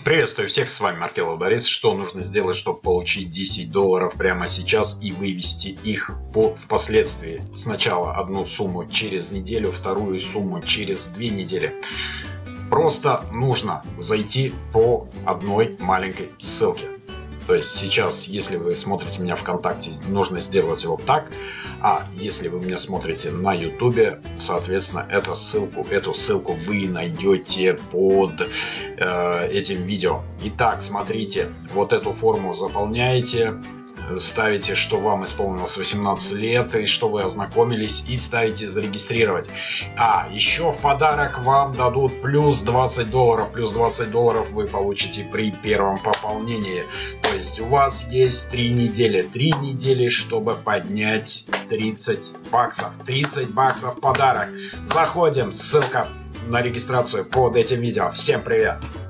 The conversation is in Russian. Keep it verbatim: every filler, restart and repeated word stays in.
Приветствую всех, с вами Маркелов Борис. Что нужно сделать, чтобы получить десять долларов прямо сейчас и вывести их по, впоследствии? Сначала одну сумму через неделю, вторую сумму через две недели. Просто нужно зайти по одной маленькой ссылке. То есть сейчас, если вы смотрите меня ВКонтакте, нужно сделать вот так. А если вы меня смотрите на Ютубе, соответственно, эту ссылку, эту ссылку вы найдете под э, этим видео. Итак, смотрите, вот эту форму заполняете. Ставите, что вам исполнилось восемнадцать лет и что вы ознакомились, и ставите зарегистрировать. А еще в подарок вам дадут плюс двадцать долларов. Плюс двадцать долларов вы получите при первом пополнении. То есть у вас есть три недели. три недели, чтобы поднять тридцать баксов. тридцать баксов в подарок. Заходим, ссылка на регистрацию под этим видео. Всем привет!